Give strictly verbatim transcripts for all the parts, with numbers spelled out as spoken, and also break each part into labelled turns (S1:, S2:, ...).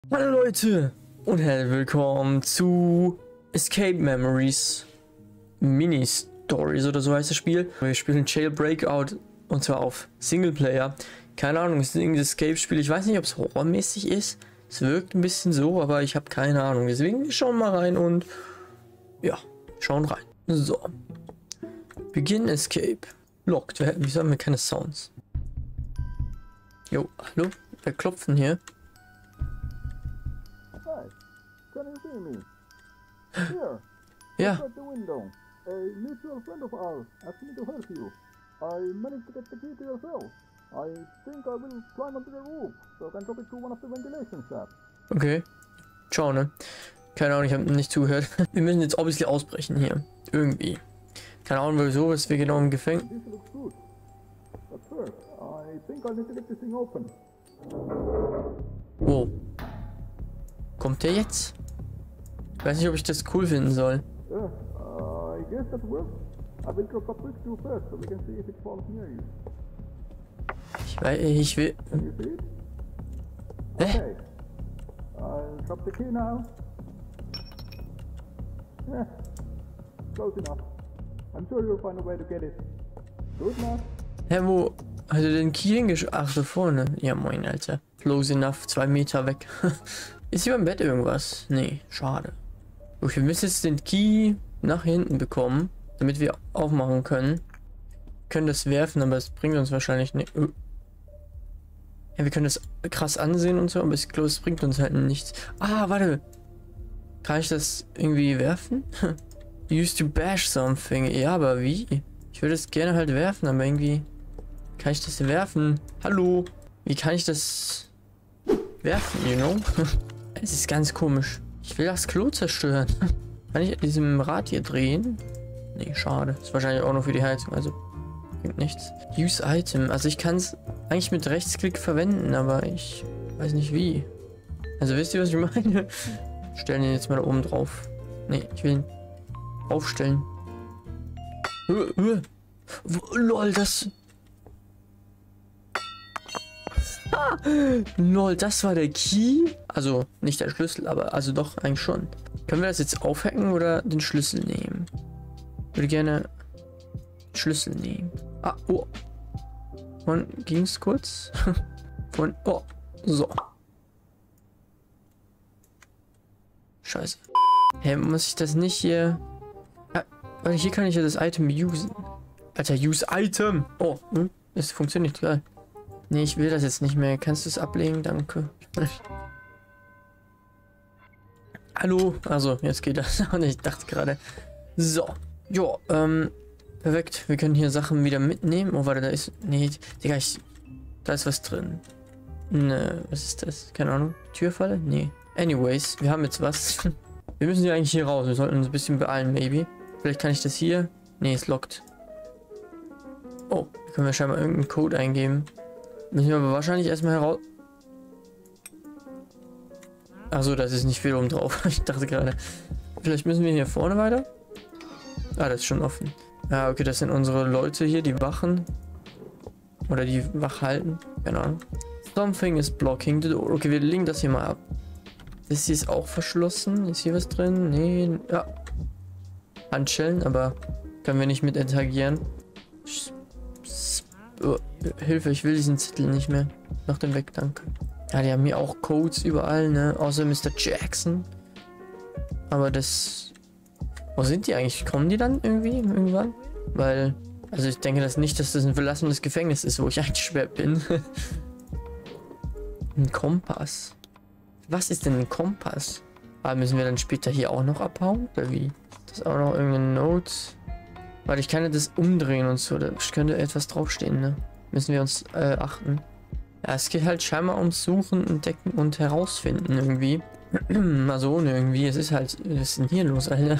S1: Hallo Leute und herzlich willkommen zu Escape Memories Mini Stories oder so heißt das Spiel. Wir spielen Jailbreakout und zwar auf Singleplayer. Keine Ahnung, es ist ein Escape-Spiel. Ich weiß nicht, ob es horrormäßig ist. Es wirkt ein bisschen so, aber ich habe keine Ahnung. Deswegen wir schauen mal rein und ja, schauen rein. So. Begin Escape. Locked. Wieso haben wir keine Sounds? Jo, hallo? Wer klopft denn hier?
S2: Hi, can you see me? Here,
S1: Ja.
S2: outside the window. A mutual friend of ours asked me to help you. I managed to get the key to your cell. I think I will climb onto the roof, so I can drop it through one of the ventilation shafts.
S1: Okay. Ciao, ne? Keine Ahnung, ich habe nicht zugehört. Wir müssen jetzt obviously ausbrechen hier. Irgendwie. Keine Ahnung, wieso, ist wir genau im Gefängnis.
S2: This looks good. But first, I think I need to get this thing open.
S1: Wow. Kommt der jetzt? Ich weiß nicht, ob ich das cool finden soll.
S2: Yeah, uh, I guess that works. I will drop a quick through first, so we can see if it falls near you.
S1: Ich weiß, ich will...
S2: Can you see it?
S1: Hä?
S2: Okay. I'll drop the key now. Yeah, close enough. I'm sure you'll find a way to get it. Good enough.
S1: Hä, wo hat er den Key hingesch... Ach, da vorne. Ja, moin, Alter. Close enough, zwei Meter weg. Ist hier beim Bett irgendwas? Nee, schade. Okay, wir müssen jetzt den Key nach hinten bekommen, damit wir aufmachen können. Wir können das werfen, aber es bringt uns wahrscheinlich nicht... Ja, wir können das krass ansehen und so, aber es, glaub, es bringt uns halt nichts. Ah, warte. Kann ich das irgendwie werfen? Used to bash something. Ja, aber wie? Ich würde es gerne halt werfen, aber irgendwie... Kann ich das werfen? Hallo? Wie kann ich das werfen, you know? Es ist ganz komisch. Ich will das Klo zerstören. Kann ich an diesem Rad hier drehen? Nee, schade. Ist wahrscheinlich auch nur für die Heizung, also bringt nichts. Use Item. Also ich kann es eigentlich mit Rechtsklick verwenden, aber ich weiß nicht wie. Also wisst ihr, was ich meine? Stellen den jetzt mal da oben drauf. Nee, ich will ihn aufstellen. Uh, uh. Wo, lol, das... Ah, lol, das war der Key? Also, nicht der Schlüssel, aber also doch, eigentlich schon. Können wir das jetzt aufhacken oder den Schlüssel nehmen? Ich würde gerne den Schlüssel nehmen. Ah, oh. Von ging's kurz? Von, oh, so. Scheiße. Hä, hey, muss ich das nicht hier... Ah, weil hier kann ich ja das Item usen. Alter, use Item. Oh, hm, es funktioniert, geil. Nee, ich will das jetzt nicht mehr. Kannst du es ablegen? Danke. Hallo? Also, jetzt geht das. Und ich dachte gerade. So. Jo, ähm. Perfekt. Wir können hier Sachen wieder mitnehmen. Oh, warte, da ist... Nee, Digga, ich... Da ist was drin. Ne, was ist das? Keine Ahnung. Türfalle? Nee. Anyways, wir haben jetzt was. Wir müssen ja eigentlich hier raus. Wir sollten uns ein bisschen beeilen, maybe. Vielleicht kann ich das hier... Nee, ist locked. Oh, da können wir scheinbar irgendeinen Code eingeben. Müssen wir aber wahrscheinlich erstmal heraus... Achso, das ist nicht viel oben drauf. Ich dachte gerade. Vielleicht müssen wir hier vorne weiter? Ah, das ist schon offen. Ja, okay, das sind unsere Leute hier, die wachen. Oder die wach halten. Keine Ahnung. Something is blocking the door. Okay, wir legen das hier mal ab. Das hier ist auch verschlossen. Ist hier was drin? Nee. Ja. Handschellen, aber können wir nicht mit interagieren. Oh, Hilfe, ich will diesen Zettel nicht mehr. Mach den weg, danke. Ja, die haben hier auch Codes überall, ne? Außer Mister Jackson. Aber das... Wo sind die eigentlich? Kommen die dann irgendwie irgendwann? Weil... Also ich denke das nicht, dass das ein verlassenes Gefängnis ist, wo ich eingesperrt bin. Ein Kompass. Was ist denn ein Kompass? Aber müssen wir dann später hier auch noch abhauen? Oder wie? Das ist auch noch irgendeine Note... Weil ich kann ja das umdrehen und so, da könnte etwas draufstehen, ne? Müssen wir uns äh, achten. Ja, es geht halt scheinbar ums Suchen, Entdecken und Herausfinden irgendwie. Also ohne irgendwie, es ist halt, was ist denn hier los, Alter?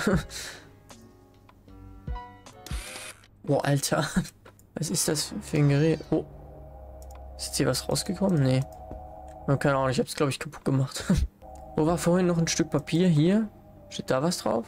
S1: Boah, Alter. Was ist das für ein Gerät? Oh. Ist jetzt hier was rausgekommen? Nee. Keine Ahnung, ich hab's glaube ich kaputt gemacht. Wo war vorhin noch ein Stück Papier? Hier? Steht da was drauf?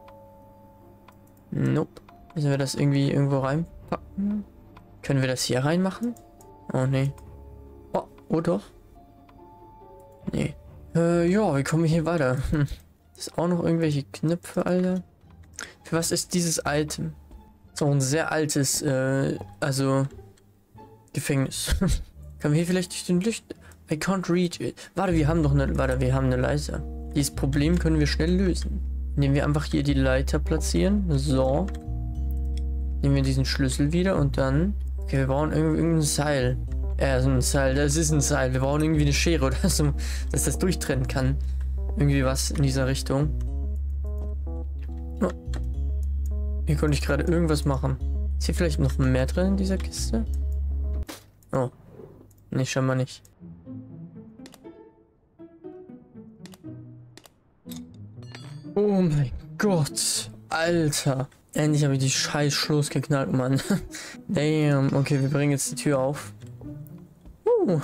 S1: Nope. Müssen wir das irgendwie irgendwo reinpacken? Können wir das hier reinmachen? Oh, nee. Oh, oh doch. Nee. Äh, ja, wie kommen wir hier weiter? Hm. Ist auch noch irgendwelche Knöpfe, Alter? Für was ist dieses Item? Ist auch ein sehr altes, äh, also Gefängnis. Können wir hier vielleicht durch den Licht... I can't reach it. Warte, wir haben doch eine... Warte, wir haben eine Leiter. Dieses Problem können wir schnell lösen. Indem wir einfach hier die Leiter platzieren. So. Nehmen wir diesen Schlüssel wieder und dann... Okay, wir brauchen irgendein Seil. Ja, so ein Seil. Das ist ein Seil. Wir brauchen irgendwie eine Schere oder so, dass das durchtrennen kann. Irgendwie was in dieser Richtung. Oh. Hier konnte ich gerade irgendwas machen. Ist hier vielleicht noch mehr drin in dieser Kiste? Oh. Nee, scheinbar nicht. Oh mein Gott. Alter. Endlich habe ich die scheiß Schloss geknackt, Mann. Damn. Okay, wir bringen jetzt die Tür auf. Uh.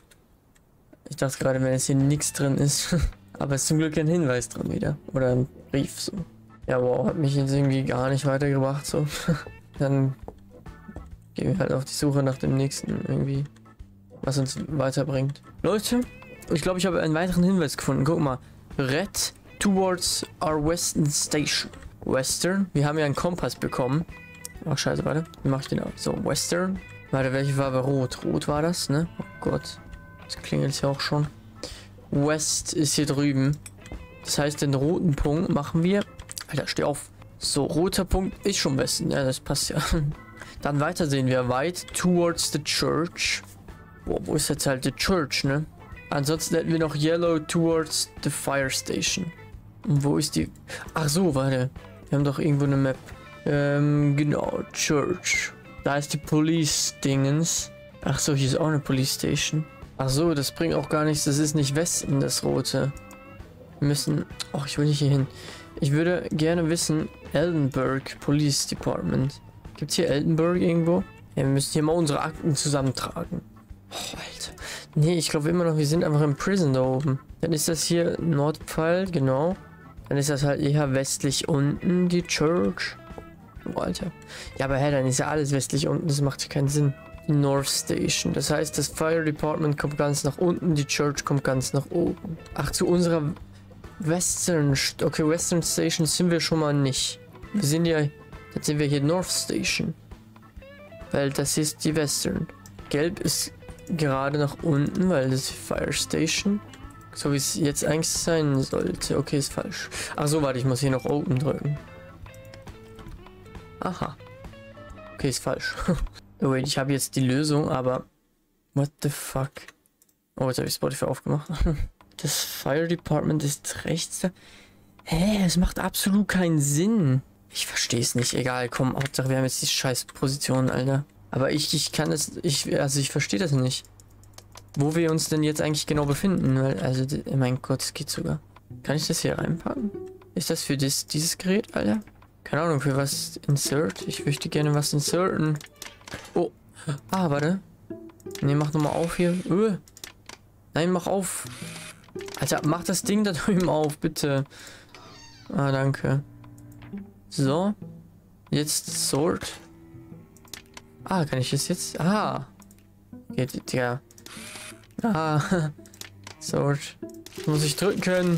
S1: Ich dachte gerade, wenn jetzt hier nichts drin ist. Aber es ist zum Glück ein Hinweis drin wieder. Oder ein Brief so. Ja, wow, hat mich jetzt irgendwie gar nicht weitergebracht so. Dann gehen wir halt auf die Suche nach dem nächsten irgendwie. Was uns weiterbringt. Leute, ich glaube, ich habe einen weiteren Hinweis gefunden. Guck mal. Red towards our western station. Western. Wir haben ja einen Kompass bekommen. Ach, scheiße, warte. Wie mache ich den aus? So, Western. Warte, welche Farbe? Rot. Rot war das, ne? Oh Gott. Das klingelt ja auch schon. West ist hier drüben. Das heißt, den roten Punkt machen wir... Alter, steh auf. So, roter Punkt ist schon Westen. Ja, das passt ja. Dann weiter sehen wir. White towards the church. Boah, wo ist jetzt halt the church, ne? Ansonsten hätten wir noch Yellow towards the fire station. Und wo ist die... Ach so, warte. Wir haben doch irgendwo eine Map. Ähm, genau. Church. Da ist die Police-Dingens. Ach so, hier ist auch eine Police Station. Ach so, das bringt auch gar nichts. Das ist nicht Westen, das Rote. Wir müssen... Oh, ich will nicht hier hin. Ich würde gerne wissen... Eldenburg Police Department. Gibt es hier Eldenburg irgendwo? Ja, wir müssen hier mal unsere Akten zusammentragen. Oh, Alter. Nee, ich glaube immer noch, wir sind einfach im Prison da oben. Dann ist das hier Nordpfeil, genau. Dann ist das halt eher westlich unten, die Church. Oh, Alter. Ja, aber hä, dann ist ja alles westlich unten, das macht ja keinen Sinn. Die North Station. Das heißt, das Fire Department kommt ganz nach unten, die Church kommt ganz nach oben. Ach, zu unserer Western... Okay, Western Station sind wir schon mal nicht. Wir sind ja... Jetzt sind wir hier North Station. Weil das ist die Western. Gelb ist gerade nach unten, weil das ist die Fire Station. So wie es jetzt eigentlich sein sollte. Okay, ist falsch. Ach so, warte, ich muss hier noch Open drücken. Aha. Okay, ist falsch. Oh wait, ich habe jetzt die Lösung, aber... What the fuck? Oh, jetzt habe ich Spotify aufgemacht. Das Fire Department ist rechts da. Hä, es macht absolut keinen Sinn. Ich verstehe es nicht. Egal, komm, Hauptsache wir haben jetzt die scheiß Position, Alter. Aber ich, ich kann es... Ich, also ich verstehe das nicht. Wo wir uns denn jetzt eigentlich genau befinden. Weil, also, mein Gott, es geht sogar. Kann ich das hier reinpacken? Ist das für das, dieses Gerät, Alter? Keine Ahnung, für was insert. Ich möchte gerne was inserten. Oh. Ah, warte. Ne, mach nochmal auf hier. Öh. Nein, mach auf. Alter, mach das Ding da drüben auf, bitte. Ah, danke. So. Jetzt Sort. Ah, kann ich das jetzt? Ah. Geht, ja. Ah. Sort. Muss ich drücken.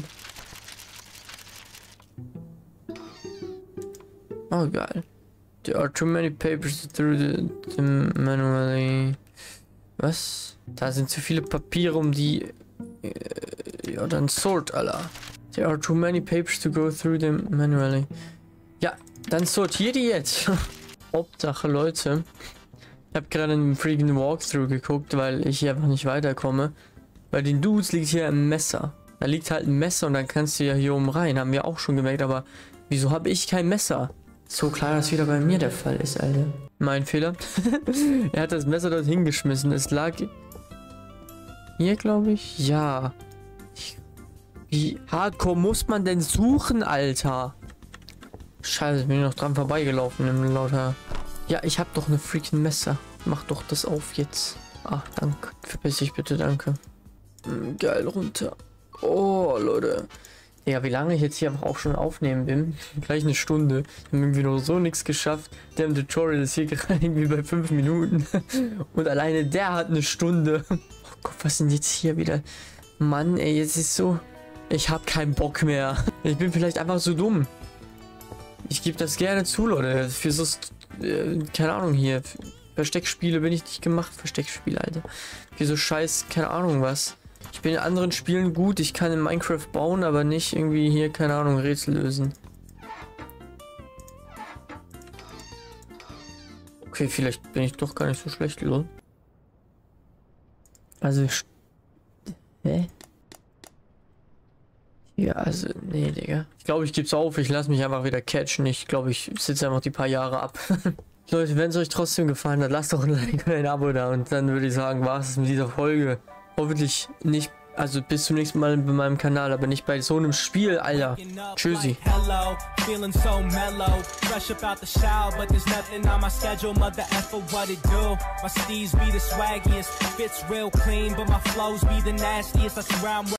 S1: Oh, geil. There are too many papers through the, the manually. Was? Da sind zu viele Papiere, um die... Äh, ja, dann Sort, Alter. There are too many papers to go through them manually. Ja, dann sortier die jetzt. Hauptsache, Leute. Ich habe gerade einen freaking Walkthrough geguckt, weil ich hier einfach nicht weiterkomme. Bei den Dudes liegt hier ein Messer. Da liegt halt ein Messer und dann kannst du ja hier oben rein. Haben wir auch schon gemerkt, aber wieso habe ich kein Messer? So klar, dass wieder bei mir der Fall ist, Alter. Mein Fehler. Er hat das Messer dort hingeschmissen. Es lag hier, glaube ich. Ja. Wie hardcore muss man denn suchen, Alter? Scheiße, bin ich noch dran vorbeigelaufen im lauter. Ja, ich habe doch eine freaking Messer. Mach doch das auf jetzt. Ah, danke. Verpiss dich bitte, danke. Hm, geil, runter. Oh, Leute. Ja, wie lange ich jetzt hier einfach auch schon aufnehmen bin. Gleich eine Stunde. Wir haben irgendwie noch so nichts geschafft. Der im Tutorial ist hier gerade irgendwie bei fünf Minuten. Und alleine der hat eine Stunde. Oh Gott, was sind jetzt hier wieder Mann, ey, jetzt ist so... Ich hab keinen Bock mehr. Ich bin vielleicht einfach so dumm. Ich gebe das gerne zu, Leute. Für so... Äh, keine Ahnung hier. Versteckspiele bin ich nicht gemacht. Versteckspiele, Alter. Für so scheiß... Keine Ahnung was. Ich bin in anderen Spielen gut. Ich kann in Minecraft bauen, aber nicht irgendwie hier, keine Ahnung, Rätsel lösen. Okay, vielleicht bin ich doch gar nicht so schlecht, lol. Also... Hä? Ja, also, nee, Digga. Ich glaube, ich gebe es auf. Ich lasse mich einfach wieder catchen. Ich glaube, ich sitze einfach die paar Jahre ab. Leute, wenn es euch trotzdem gefallen hat, lasst doch ein Like und ein Abo da. Und dann würde ich sagen, war es mit dieser Folge. Hoffentlich nicht, also bis zum nächsten Mal bei meinem Kanal, aber nicht bei so einem Spiel, Alter. Tschüssi.
S3: Feeling so mellow, fresh up out the shower, but there's nothing on my schedule, mother effer what it do. My steez be the swaggiest, fits real clean, but my flows be the nastiest. I surround